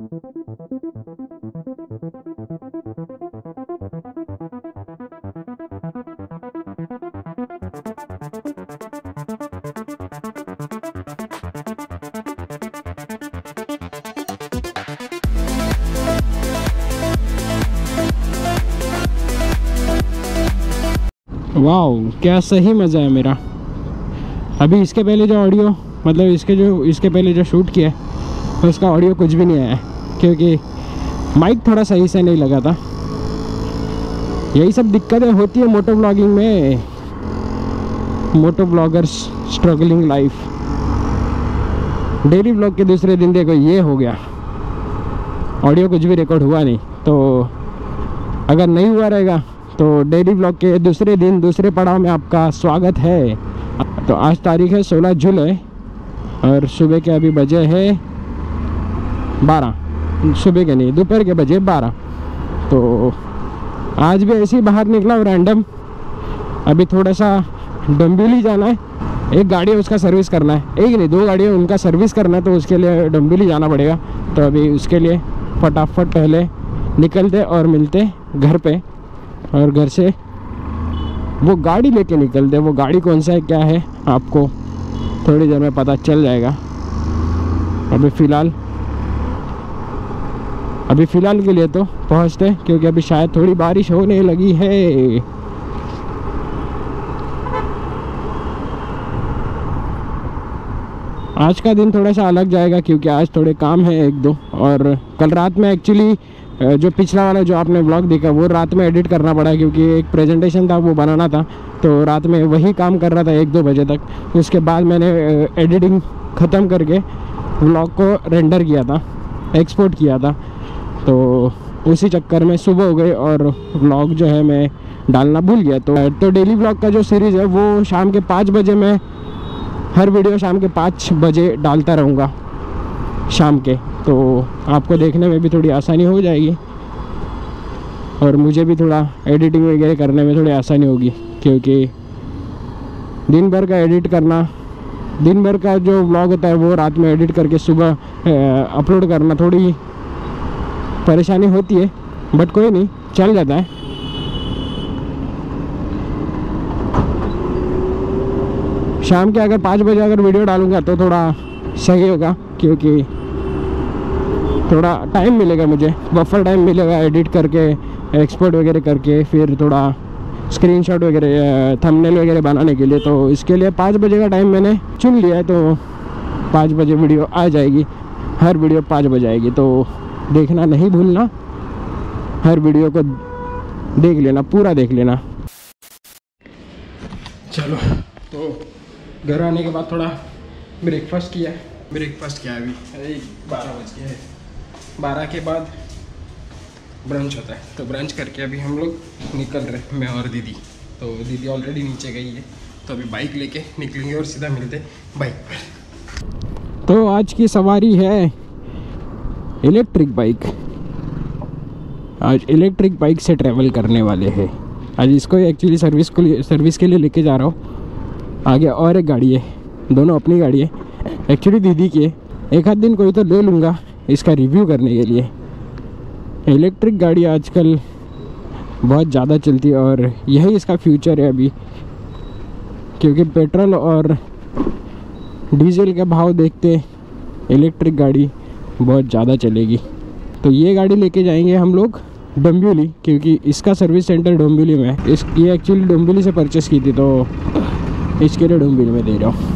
Wow, क्या सही मज़ा है मेरा। अभी इसके पहले जो ऑडियो, मतलब इसके पहले जो शूट किया है तो उसका ऑडियो कुछ भी नहीं आया है, क्योंकि माइक थोड़ा सही से नहीं लगा था। यही सब दिक्कतें होती है मोटो ब्लॉगिंग में। Moto vloggers struggling life. Daily vlog के दूसरे दिन देखो ये हो गया, ऑडियो कुछ भी रिकॉर्ड हुआ नहीं। तो अगर नहीं हुआ रहेगा तो डेली ब्लॉग के दूसरे दिन दूसरे पड़ाव में आपका स्वागत है। तो आज तारीख है 16 जुलाई और सुबह के अभी बजे है 12, सुबह के नहीं दोपहर के बजे 12। तो आज भी ऐसे ही बाहर निकला हूँ रैंडम। अभी थोड़ा सा डम्बिवली जाना है, एक गाड़ी है उसका सर्विस करना है, एक नहीं 2 गाड़ी है उनका सर्विस करना है, तो उसके लिए डम्बिवली जाना पड़ेगा। तो अभी उसके लिए फटाफट पहले निकलते और मिलते घर पे, और घर से वो गाड़ी लेके निकलते। वो गाड़ी कौन सा है क्या है आपको थोड़ी देर में पता चल जाएगा। अभी फ़िलहाल के लिए तो पहुंचते, क्योंकि अभी शायद थोड़ी बारिश होने लगी है। आज का दिन थोड़ा सा अलग जाएगा क्योंकि आज थोड़े काम है 1-2। और कल रात में एक्चुअली जो पिछला वाला जो आपने ब्लॉग देखा वो रात में एडिट करना पड़ा, क्योंकि एक प्रेजेंटेशन था वो बनाना था। तो रात में वही काम कर रहा था 1-2 बजे तक। उसके बाद मैंने एडिटिंग ख़त्म करके ब्लॉग को रेंडर किया था, एक्सपोर्ट किया था। तो उसी चक्कर में सुबह हो गई और ब्लॉग जो है मैं डालना भूल गया। तो डेली ब्लॉग का जो सीरीज़ है वो शाम के 5 बजे मैं हर वीडियो शाम के 5 बजे डालता रहूँगा शाम के। तो आपको देखने में भी थोड़ी आसानी हो जाएगी और मुझे भी थोड़ा एडिटिंग वगैरह करने में थोड़ी आसानी होगी, क्योंकि दिन भर का एडिट करना, दिन भर का जो व्लॉग होता है वो रात में एडिट करके सुबह अपलोड करना थोड़ी परेशानी होती है, बट कोई नहीं, चल जाता है। शाम के अगर 5 बजे अगर वीडियो डालूंगा तो थोड़ा सही होगा, क्योंकि थोड़ा टाइम मिलेगा मुझे, बफर टाइम मिलेगा एडिट करके, एक्सपोर्ट वगैरह करके, फिर थोड़ा स्क्रीनशॉट वगैरह, थंबनेल वगैरह बनाने के लिए। तो इसके लिए 5 बजे का टाइम मैंने चुन लिया है। तो 5 बजे वीडियो आ जाएगी, हर वीडियो 5 बजे आएगी। तो देखना नहीं भूलना, हर वीडियो को देख लेना, पूरा देख लेना। चलो, तो घर आने के बाद थोड़ा ब्रेकफास्ट किया अभी 12 बज गए हैं। 12 के बाद ब्रंच होता है, तो ब्रंच करके अभी हम लोग निकल रहे, मैं और दीदी। तो दीदी ऑलरेडी नीचे गई है, तो अभी बाइक लेके निकलेंगे और सीधा मिलते बाइक पर। तो आज की सवारी है इलेक्ट्रिक बाइक। आज इलेक्ट्रिक बाइक से ट्रैवल करने वाले हैं। आज इसको एक्चुअली सर्विस के लिए लेके जा रहा हूँ। आगे और एक गाड़ी है, दोनों अपनी गाड़ी है, एक्चुअली दीदी की है। एक आध दिन कोई तो ले लूँगा इसका रिव्यू करने के लिए। इलेक्ट्रिक गाड़ी आजकल बहुत ज़्यादा चलती है और यही इसका फ्यूचर है अभी, क्योंकि पेट्रोल और डीजल का भाव देखते इलेक्ट्रिक गाड़ी बहुत ज़्यादा चलेगी। तो ये गाड़ी लेके जाएंगे हम लोग डोंबिवली, क्योंकि इसका सर्विस सेंटर डोंबिवली में है। ये एक्चुअली डोंबिवली से परचेस की थी, तो इसके लिए डोंबिवली में दे रहा हूँ।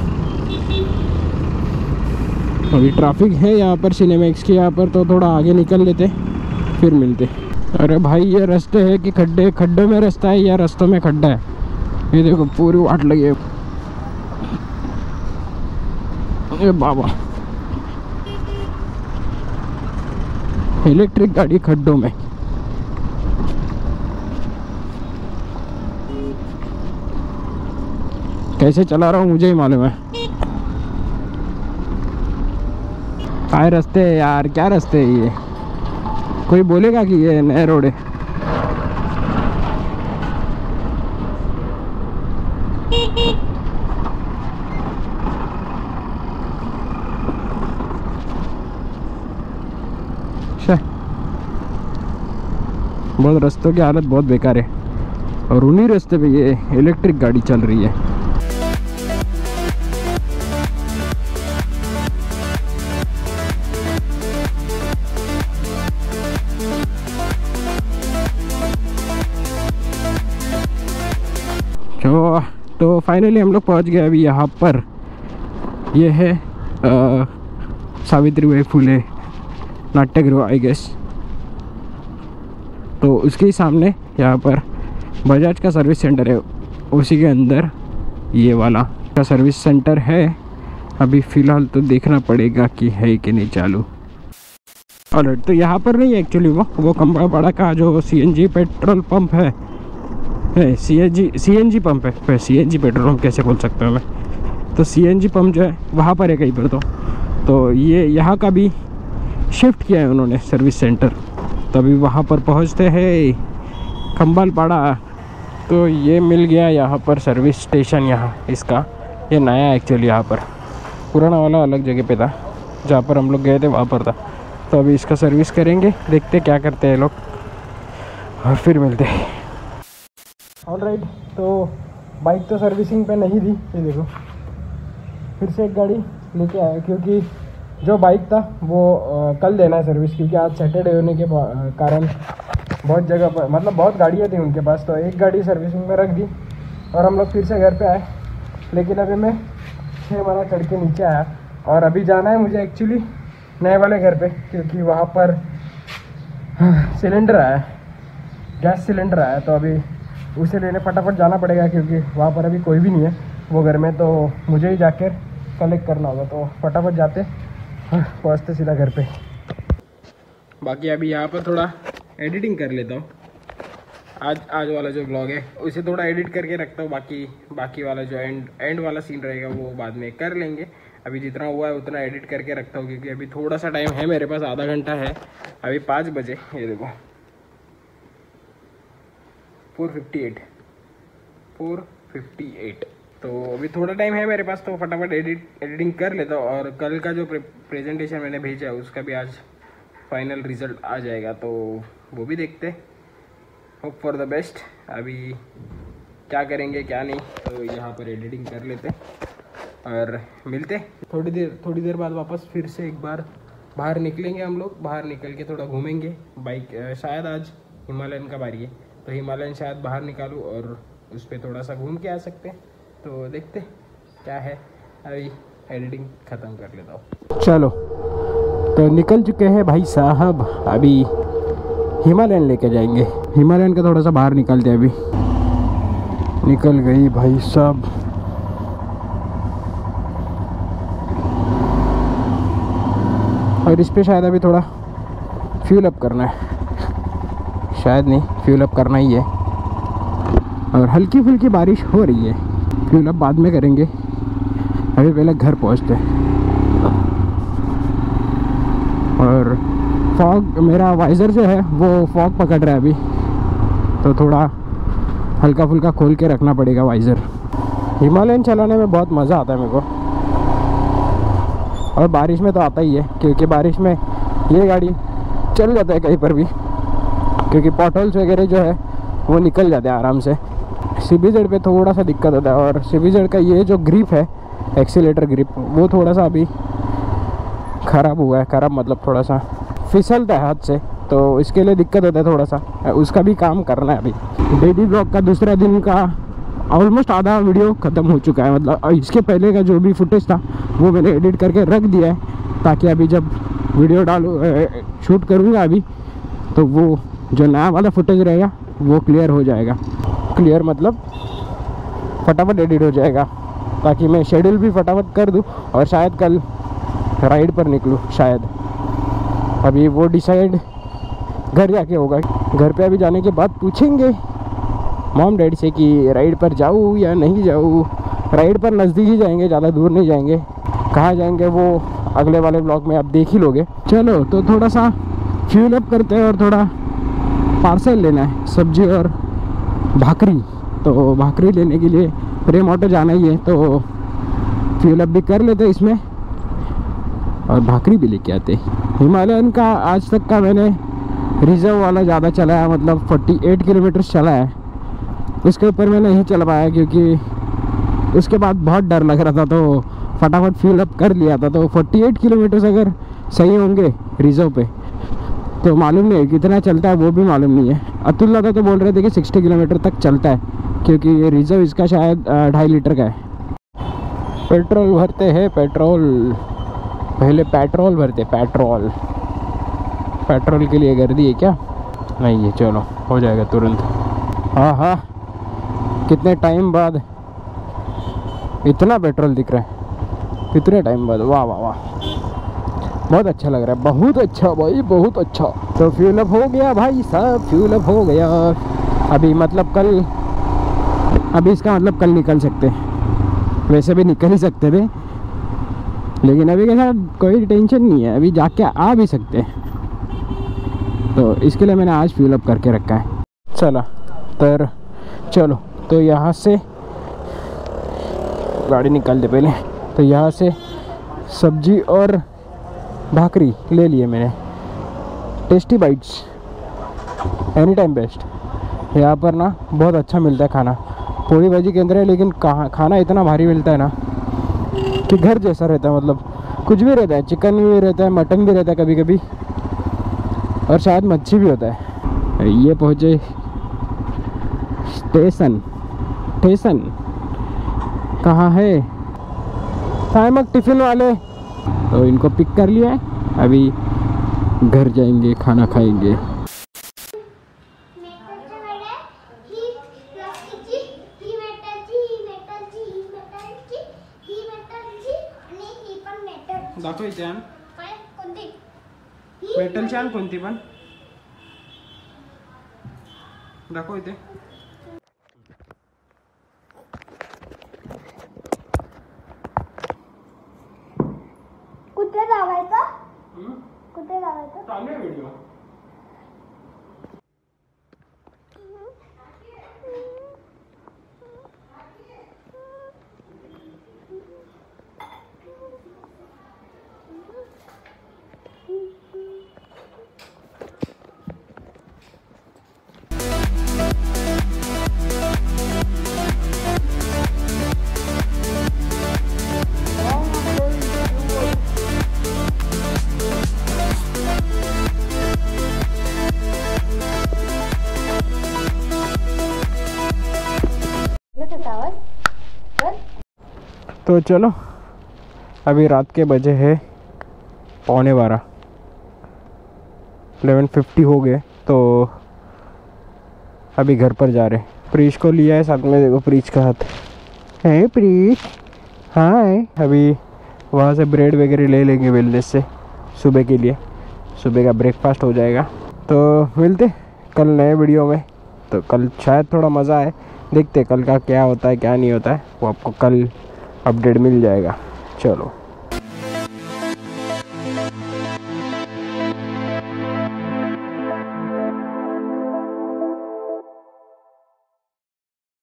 अभी ट्रैफिक है यहाँ पर सिनेमैक्स के यहाँ पर, तो थोड़ा आगे निकल लेते फिर मिलते। अरे भाई, ये रास्ते है कि खड्डों में रास्ता है या रास्तों में खड्डा है? ये देखो पूरी वाट लगी है। अरे बाबा, इलेक्ट्रिक गाड़ी खड्डों में। कैसे चला रहा हूँ मुझे ही मालूम है। काय रास्ते है यार, क्या रास्ते है ये? कोई बोलेगा कि ये नया रोड है? बहुत रास्तों की हालत बहुत बेकार है, और उन्हीं रास्ते पे ये इलेक्ट्रिक गाड़ी चल रही है। तो फाइनली हम लोग पहुंच गए अभी यहाँ पर। ये है सावित्रीबाई फुले नाट्यगृह आई गेस। तो उसके ही सामने यहाँ पर बजाज का सर्विस सेंटर है, उसी के अंदर ये वाला का सर्विस सेंटर है। अभी फ़िलहाल तो देखना पड़ेगा कि है कि नहीं चालू। ऑलराइट, तो यहाँ पर नहीं है एक्चुअली, वो खंबापाड़ा का जो सीएनजी पेट्रोल पंप है, सीएनजी पंप है, सीएनजी पेट्रोल पंप कैसे बोल सकता हूँ मैं। तो सीएनजी पंप जो है वहाँ पर है कहीं पर। तो ये यहाँ का भी शिफ्ट किया है उन्होंने सर्विस सेंटर। तो अभी वहाँ पर पहुँचते हैं खंबालपाड़ा। तो ये मिल गया यहाँ पर सर्विस स्टेशन। यहाँ इसका ये नया है एक्चुअली, यहाँ पर पुराना वाला अलग जगह पे था, जहाँ पर हम लोग गए थे वहाँ पर था। तो अभी इसका सर्विस करेंगे, देखते क्या करते हैं लोग, और फिर मिलते हैं। ऑलराइट, तो बाइक तो सर्विसिंग पे नहीं थी, ये देखो फिर से एक गाड़ी लेके आया, क्योंकि जो बाइक था वो कल देना है सर्विस, क्योंकि आज सैटरडे होने के कारण बहुत जगह पर मतलब बहुत गाड़ियाँ थी उनके पास। तो एक गाड़ी सर्विसिंग में रख दी और हम लोग फिर से घर पे आए। लेकिन अभी मैं 6 माला चढ़ के नीचे आया और अभी जाना है मुझे एक्चुअली नए वाले घर पे, क्योंकि वहाँ पर सिलेंडर आया, गैस सिलेंडर आया। तो अभी उसे लेने फटाफट जाना पड़ेगा, क्योंकि वहाँ पर अभी कोई भी नहीं है वो घर में, तो मुझे ही जाकर कलेक्ट करना होगा। तो फटाफट जाते पहुँचते सीधा घर पे। बाकी अभी यहाँ पर थोड़ा एडिटिंग कर लेता हूँ। आज वाला जो ब्लॉग है उसे थोड़ा एडिट करके रखता हूँ, बाकी वाला जो एंड वाला सीन रहेगा वो बाद में कर लेंगे। अभी जितना हुआ है उतना एडिट करके रखता हूँ, क्योंकि अभी थोड़ा सा टाइम है मेरे पास, आधा घंटा है। अभी 5 बजे, ये देखो 4:58 तो अभी थोड़ा टाइम है मेरे पास, तो फटाफट एडिटिंग कर लेता हूँ। और कल का जो प्रेजेंटेशन मैंने भेजा है उसका भी आज फाइनल रिजल्ट आ जाएगा, तो वो भी देखते। Hope for the best. अभी क्या करेंगे क्या नहीं, तो यहाँ पर एडिटिंग कर लेते और मिलते थोड़ी देर बाद वापस फिर से एक बार बाहर निकलेंगे हम लोग। बाहर निकल के थोड़ा घूमेंगे। बाइक शायद आज हिमालयन का बारी है, तो हिमालयन शायद बाहर निकालूँ और उस पर थोड़ा सा घूम के आ सकते हैं। तो देखते क्या है, अभी एडिटिंग ख़त्म कर लेता हूँ। चलो, तो निकल चुके हैं भाई साहब। अभी हिमालयन लेके जाएंगे। हिमालयन का थोड़ा सा बाहर निकलते हैं। अभी निकल गई भाई साहब। और इस पे शायद अभी थोड़ा फ्यूल अप करना है, शायद नहीं, फ्यूल अप करना ही है। और हल्की फुल्की बारिश हो रही है, फ्यूल अप बाद में करेंगे। अभी पहले घर पहुंचते हैं। और फॉग, मेरा वाइज़र जो है वो फॉग पकड़ रहा है अभी, तो थोड़ा हल्का फुल्का खोल के रखना पड़ेगा वाइज़र। हिमालयन चलाने में बहुत मज़ा आता है मेरे को, और बारिश में तो आता ही है, क्योंकि बारिश में ये गाड़ी चल जाता है कहीं पर भी, क्योंकि पॉटहोल्स वगैरह जो है वो निकल जाते हैं आराम से। CBZ पे थोड़ा सा दिक्कत होता है, और CBZ का ये जो ग्रिप है, एक्सीलेटर ग्रिप, वो थोड़ा सा अभी ख़राब हुआ है। ख़राब मतलब थोड़ा सा फिसलता है हाथ से, तो इसके लिए दिक्कत होता है थोड़ा सा। उसका भी काम करना है अभी। डेली ब्लॉग का दूसरा दिन का ऑलमोस्ट आधा वीडियो ख़त्म हो चुका है। मतलब इसके पहले का जो भी फुटेज था वो मैंने एडिट करके रख दिया है, ताकि अभी जब वीडियो शूट करूँगा अभी, तो वो जो नया वाला फुटेज रहेगा वो क्लियर हो जाएगा। क्लियर मतलब फटाफट एडिट हो जाएगा, ताकि मैं शेड्यूल भी फटाफट कर दूँ और शायद कल राइड पर निकलूँ शायद। अभी वो डिसाइड घर जाके होगा। घर पे अभी जाने के बाद पूछेंगे मॉम डैडी से कि राइड पर जाऊँ या नहीं जाऊँ। राइड पर नज़दीक ही जाएंगे, ज़्यादा दूर नहीं जाएंगे। कहाँ जाएंगे वो अगले वाले ब्लॉग में आप देख ही लोगे। चलो, तो थोड़ा सा फ्यूल अप करते हैं, और थोड़ा पार्सल लेना है, सब्जी और भाकरी। तो भाकरी लेने के लिए प्रेम ऑटो जाना ही है, तो फ्यूल अप भी कर लेते हैं इसमें और भाकरी भी लेके आते। हिमालयन का आज तक का मैंने रिजर्व वाला ज़्यादा चला है, मतलब 48 किलोमीटर चला है। उसके ऊपर मैं नहीं चल पाया क्योंकि उसके बाद बहुत डर लग रहा था, तो फटाफट फ्यूल अप कर लिया था। तो 48 किलोमीटर अगर सही होंगे रिजर्व पे तो मालूम नहीं है कितना चलता है, वो भी मालूम नहीं है। अतुल दादा तो बोल रहे थे कि 60 किलोमीटर तक चलता है, क्योंकि ये रिजर्व इसका शायद 2.5 लीटर का है। पेट्रोल भरते हैं, पेट्रोल पहले पेट्रोल भरते, पेट्रोल के लिए कर दिए क्या? नहीं है, चलो हो जाएगा तुरंत। हाँ हाँ, कितने टाइम बाद इतना पेट्रोल दिख रहा है, कितने टाइम बाद। वाह वाह वाह, बहुत अच्छा लग रहा है, बहुत अच्छा भाई, बहुत अच्छा। तो फ्यूल अप हो गया भाई साहब, फ्यूल अप हो गया। अभी मतलब कल, अभी इसका मतलब कल निकल सकते, वैसे भी निकल ही सकते थे, लेकिन अभी के साथ कोई टेंशन नहीं है, अभी जाके आ भी सकते हैं। तो इसके लिए मैंने आज फ्यूल अप करके रखा है। चलो तो यहाँ से गाड़ी निकाल दे पहले। तो यहाँ से सब्जी और भाकरी ले लिए मैंने, tasty bites, any time best. यहाँ पर ना बहुत अच्छा मिलता है खाना, पूरी भाजी के अंदर है, लेकिन खाना इतना भारी मिलता है ना कि घर जैसा रहता है। मतलब कुछ भी रहता है, चिकन भी रहता है, मटन भी रहता है कभी कभी, और शायद मच्छी भी होता है। ये पहुँचे स्टेशन कहाँ है? टाइमक टिफ़िन वाले, तो इनको पिक कर लिया है, अभी घर जाएंगे, खाना खाएंगे। दाखव इथे आण मेटलची आण कोणती पण दाखव इथे। कुठे लावायचं? कुठे लावायचं? चालू आहे व्हिडिओ। तो चलो, अभी रात के बजे है 11:15, 11:50 हो गए। तो अभी घर पर जा रहे। प्रीश को लिया है साथ में, देखो प्रीश का हाथ है। प्रीश हाय। अभी वहाँ से ब्रेड वगैरह ले लेंगे वेलनेस से सुबह के लिए, सुबह का ब्रेकफास्ट हो जाएगा। तो मिलते कल नए वीडियो में। तो कल शायद थोड़ा मज़ा आए, देखते कल का क्या होता है क्या नहीं होता है, वो आपको कल अपडेट मिल जाएगा। चलो।